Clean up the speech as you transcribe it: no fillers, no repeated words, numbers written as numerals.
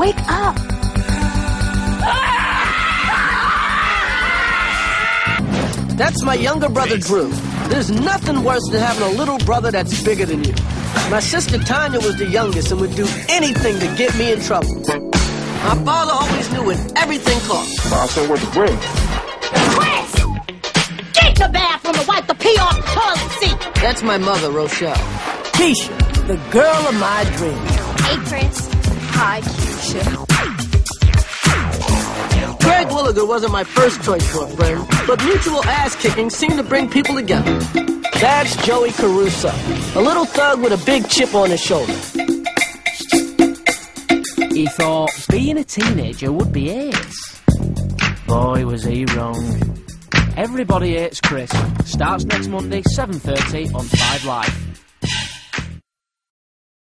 Wake up! That's my younger brother, Drew. There's nothing worse than having a little brother that's bigger than you. My sister Tanya was the youngest and would do anything to get me in trouble. My father always knew what everything cost. I said what to bring. Chris! Get to the bathroom and wipe the pee off the toilet seat! That's my mother, Rochelle. Keisha, the girl of my dreams. Hey, Chris. Hi, Keisha. Greg Williger wasn't my first choice for a friend, but mutual ass-kicking seemed to bring people together. That's Joey Caruso, a little thug with a big chip on his shoulder. He thought being a teenager would be ace. Boy, was he wrong. Everybody Hates Chris starts next Monday, 7:30 on 5 Live.